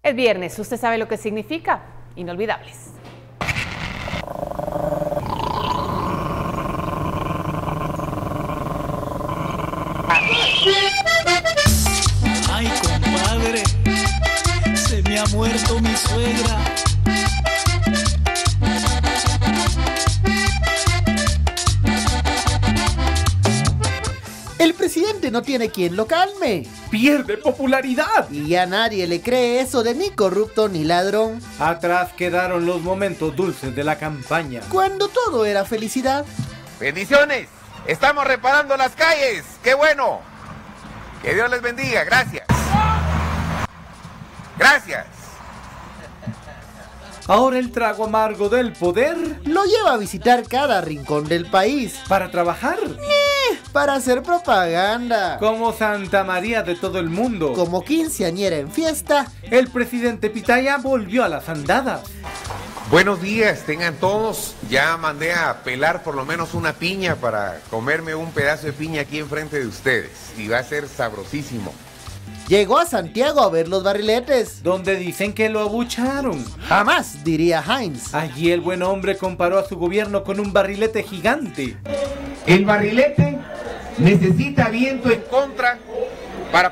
Es viernes, usted sabe lo que significa. Inolvidables. Ay, compadre, se me ha muerto mi suegra. El presidente no tiene quien lo calme. Pierde popularidad. Y ya nadie le cree eso de ni corrupto ni ladrón. Atrás quedaron los momentos dulces de la campaña, cuando todo era felicidad. ¡Bendiciones! ¡Estamos reparando las calles! ¡Qué bueno! Que Dios les bendiga. Gracias. Gracias. Ahora el trago amargo del poder lo lleva a visitar cada rincón del país. para trabajar Para hacer propaganda. como Santa María de todo el mundo. Como quinceañera en fiesta. El presidente Pitaya volvió a las andadas. Buenos días, tengan todos. Ya mandé a pelar por lo menos una piña para comerme un pedazo de piña aquí enfrente de ustedes. Y va a ser sabrosísimo. Llegó a Santiago a ver los barriletes. Donde dicen que lo abucharon. Jamás, diría Heinz. Allí el buen hombre comparó a su gobierno con un barrilete gigante. El barrilete necesita viento en contra para...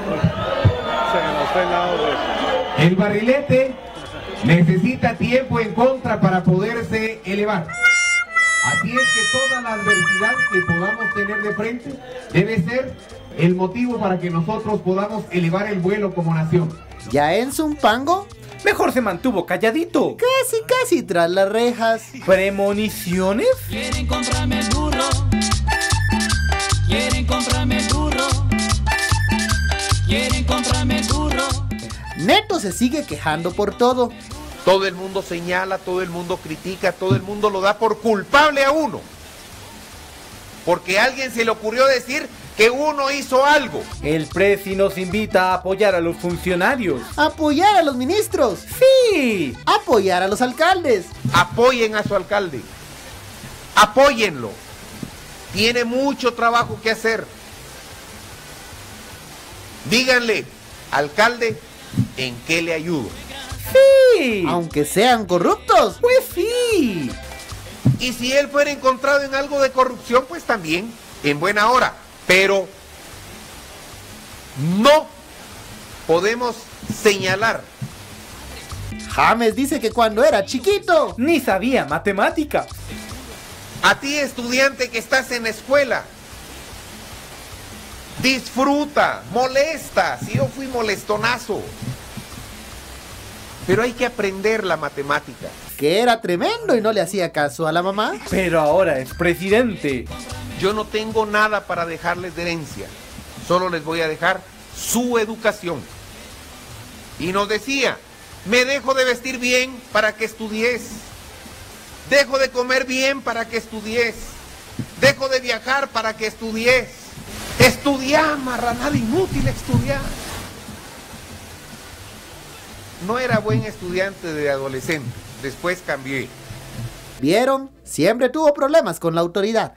El barrilete necesita tiempo en contra para poderse elevar. Así es que toda la adversidad que podamos tener de frente debe ser el motivo para que nosotros podamos elevar el vuelo como nación. Ya en Zumpango, Mejor se mantuvo calladito. casi tras las rejas. ¿Premoniciones? Quieren comprarme el burro. Quieren comprarme el burro. Quieren comprarme el burro. Neto se sigue quejando por todo. Todo el mundo señala, todo el mundo critica, todo el mundo lo da por culpable a uno. Porque a alguien se le ocurrió decir que uno hizo algo. El presi nos invita a apoyar a los funcionarios. Apoyar a los ministros. ¡Sí! Apoyar a los alcaldes. Apoyen a su alcalde. Apóyenlo. Tiene mucho trabajo que hacer. Díganle, alcalde, ¿en qué le ayudo? ¡Sí! Aunque sean corruptos. Pues sí. Y si él fuera encontrado en algo de corrupción, pues también, en buena hora. Pero no podemos señalar. James dice que cuando era chiquito, Ni sabía matemática. A ti, estudiante que estás en la escuela, disfruta, molesta. Si yo fui molestonazo. Pero hay que aprender la matemática. que era tremendo y no le hacía caso a la mamá. Pero ahora es presidente. Yo no tengo nada para dejarles de herencia. Solo les voy a dejar su educación. Y nos decía, me dejo de vestir bien para que estudies. Dejo de comer bien para que estudies. Dejo de viajar para que estudies. Estudiar, marranada inútil estudiar. No era buen estudiante de adolescente. Después cambié. ¿Vieron? Siempre tuvo problemas con la autoridad.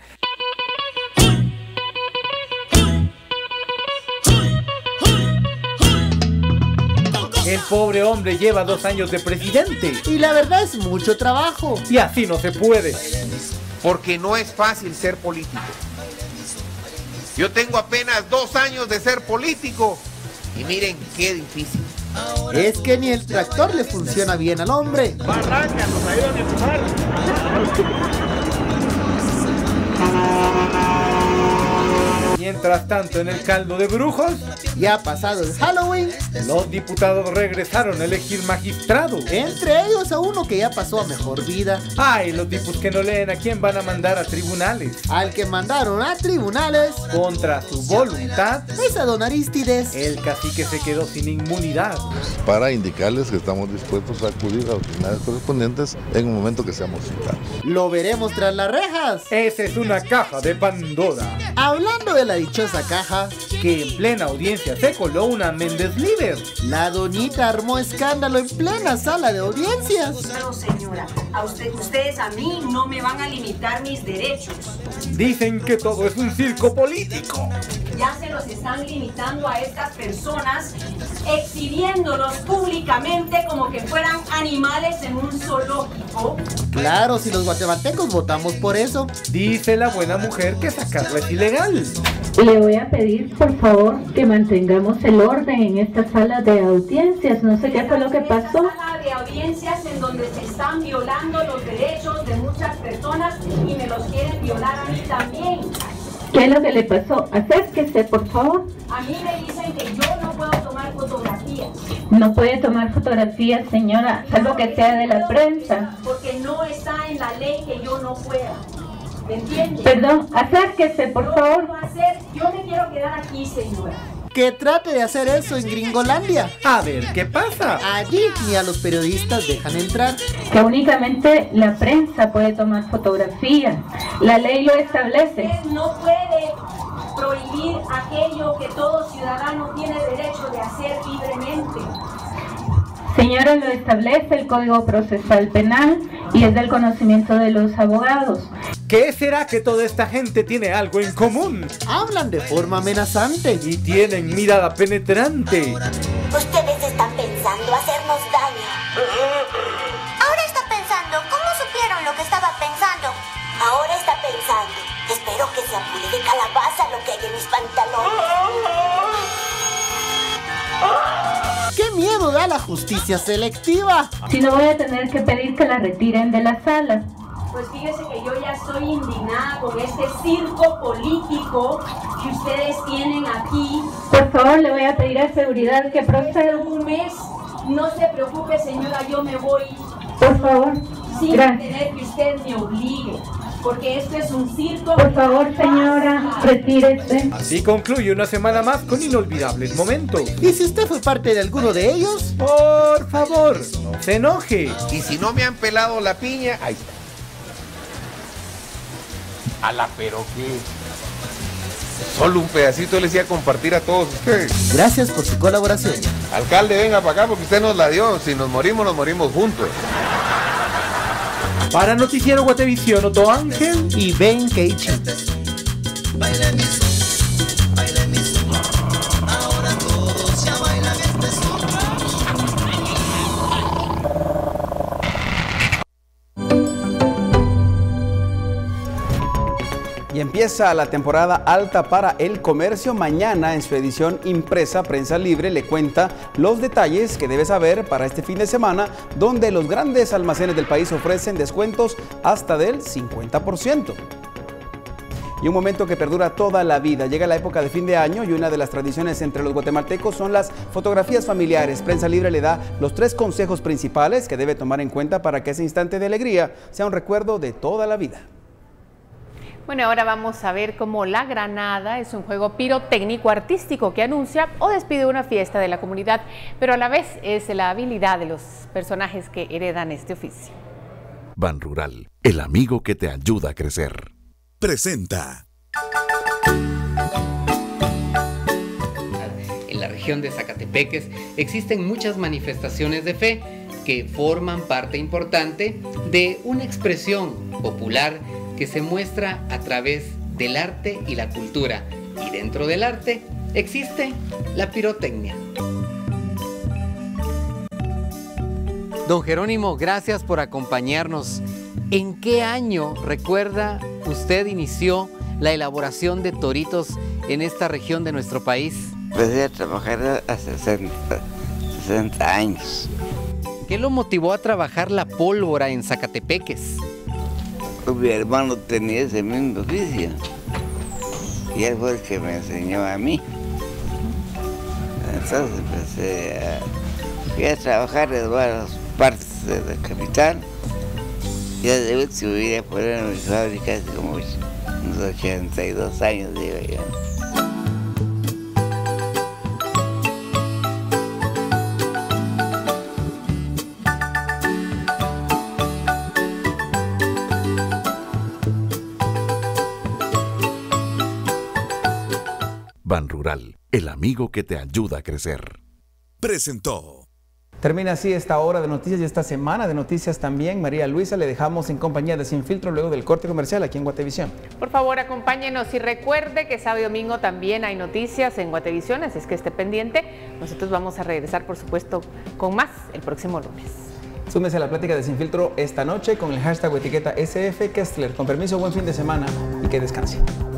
El pobre hombre lleva 2 años de presidente. Y la verdad es mucho trabajo. Y así no se puede. Porque no es fácil ser político. Yo tengo apenas 2 años de ser político. Y miren qué difícil. Es que ni el tractor le funciona bien al hombre. Barranca, nos ayudan a empujar. Mientras tanto, en el caldo de brujos, Ya ha pasado el Halloween. los diputados regresaron a elegir magistrado. Entre ellos a uno que ya pasó a mejor vida. Ay, los tipos que no leen a quién van a mandar a tribunales. Al que mandaron a tribunales Contra su voluntad, es a don Aristides. el cacique se quedó sin inmunidad. Para indicarles que estamos dispuestos a acudir a los tribunales correspondientes en un momento que seamos citados. Lo veremos tras las rejas. Esa es una caja de Pandora. Hablando de la dichosa caja, que en plena audiencia se coló una Méndez Líder. La doñita armó escándalo en plena sala de audiencias. No, señora, ustedes a mí no me van a limitar mis derechos. Dicen que todo es un circo político. Ya se los están limitando a estas personas, exhibiéndolos públicamente como que fueran animales en un zoológico. Claro, si los guatemaltecos votamos por eso. Dice la buena mujer que sacarla es ilegal. Le voy a pedir, por favor, que mantengamos el orden en esta sala de audiencias. No sé qué fue lo que pasó. Esta sala de audiencias en donde se están violando los derechos de muchas personas y me los quieren violar a mí también. ¿Qué es lo que le pasó? Acérquese, por favor. A mí me dicen que yo no puedo tomar fotografías. No puede tomar fotografías, señora, salvo que sea de la prensa. Porque no está en la ley que yo no pueda. ¿Me entiende? Perdón, acérquese, por favor. Yo me quiero quedar aquí, señora. Que trate de hacer eso en Gringolandia. A ver, ¿qué pasa? Allí ni a los periodistas dejan entrar. Que únicamente la prensa puede tomar fotografías. La ley lo establece. Usted no puede prohibir aquello que todo ciudadano tiene derecho de hacer libremente. Señora, lo establece el Código Procesal Penal y es del conocimiento de los abogados. ¿Qué será que toda esta gente tiene algo en común? Hablan de forma amenazante. Y tienen mirada penetrante. Ustedes están pensando hacernos daño. Ahora está pensando, ¿cómo supieron lo que estaba pensando? Ahora está pensando, espero que se apure de calabaza lo que hay en mis pantalones. ¡Qué miedo da la justicia selectiva! Si no, voy a tener que pedir que la retiren de la sala. Pues fíjese que yo ya estoy indignada con este circo político que ustedes tienen aquí. Por favor, le voy a pedir a seguridad que proceda. Un mes, no se preocupe, señora, yo me voy. Por favor, sin gracias. tener que usted me obligue, porque esto es un circo. Por favor, señora, retírese. Así concluye una semana más con inolvidables momentos. Y si usted fue parte de alguno de ellos, por favor, no se enoje. Y si no me han pelado la piña, ahí está. Ala, pero qué. Solo un pedacito les iba a compartir a todos ustedes. Gracias por su colaboración. Alcalde, venga para acá porque usted nos la dio. Si nos morimos juntos. Para Noticiero Guatevisión, Otto Ángel y Ben Keichi. Y empieza la temporada alta para el comercio. Mañana, en su edición impresa, Prensa Libre le cuenta los detalles que debes saber para este fin de semana, donde los grandes almacenes del país ofrecen descuentos hasta del 50%. Y un momento que perdura toda la vida. Llega la época de fin de año y una de las tradiciones entre los guatemaltecos son las fotografías familiares. Prensa Libre le da los 3 consejos principales que debe tomar en cuenta para que ese instante de alegría sea un recuerdo de toda la vida. Bueno, ahora vamos a ver cómo la granada es un juego pirotécnico artístico que anuncia o despide una fiesta de la comunidad, pero a la vez es la habilidad de los personajes que heredan este oficio. Ban Rural, el amigo que te ayuda a crecer. Presenta. En la región de Zacatepeques existen muchas manifestaciones de fe que forman parte importante de una expresión popular que se muestra a través del arte y la cultura. Y dentro del arte existe la pirotecnia. Don Jerónimo, gracias por acompañarnos. ¿En qué año, recuerda, usted inició la elaboración de toritos en esta región de nuestro país? Empecé a trabajar hace 60 años. ¿Qué lo motivó a trabajar la pólvora en Zacatepeques? Mi hermano tenía ese mismo oficio y él fue el que me enseñó a mí. Entonces empecé a trabajar en varias partes de la capital. Ya de último vine a poner en mi fábrica hace como unos 82 años, digo yo. Ban Rural, el amigo que te ayuda a crecer. Presentó. Termina así esta hora de noticias y esta semana de noticias también. María Luisa, le dejamos en compañía de Sin Filtro luego del corte comercial aquí en Guatevisión. Por favor, acompáñenos y recuerde que sábado y domingo también hay noticias en Guatevisión, así es que esté pendiente. Nosotros vamos a regresar, por supuesto, con más el próximo lunes. Súmese a la plática de Sin Filtro esta noche con el hashtag o etiqueta SF Kestler. Con permiso, buen fin de semana y que descanse.